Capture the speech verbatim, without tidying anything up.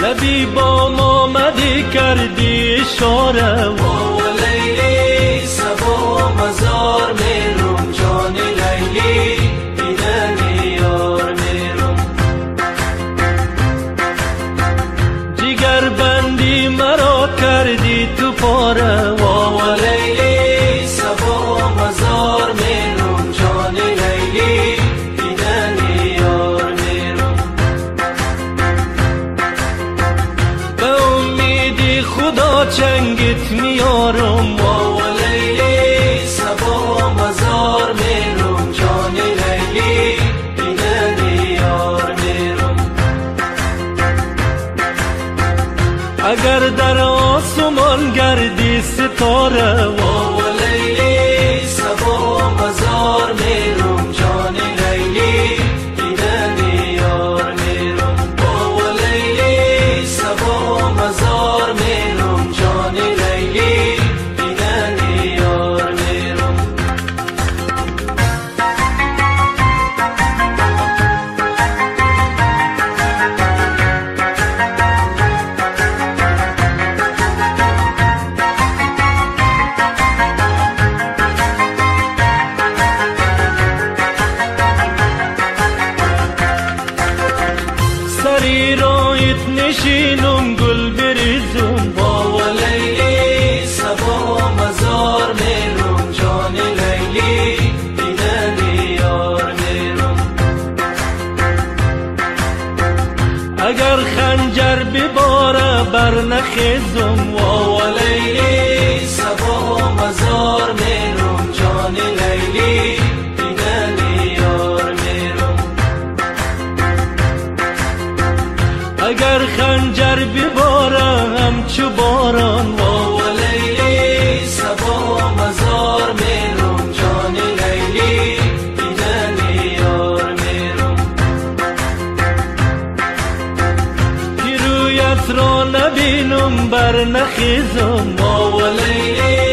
لبی با ما مدی کردی اشاره و لیلی سبا مزار میرم جان لیلی دیدن یار میرم جگر بندی مرا کردی تو پاره و لیلی سبا مزار میرم جان لیلی دیدن یار میرم به امیدی خدا چنگت میارم و لیلی سبا مزار میرم جان لیلی دیدن یار میرم اگر در آسمان گردی ستاره و لیلی سبا مزار میرم جان لیلی دیدن یار میرم و لیلی سبا مزار میرم جان لیلی دیدن یار میرم سری رایت نشینم گل بریزم و لیلی سبا مزار میرم جان لیلی دیدن یار میرم اگر خنجر بباره بر نخیزم و لیلی سبا مزار میرم جان لیلی دیدن یار میرم اگر خنجر بباره همچو باران و لیلی سبا مزار میرم جان لیلی دیدن یار میرم که رویت را نبینم بر نخیزم و لیلی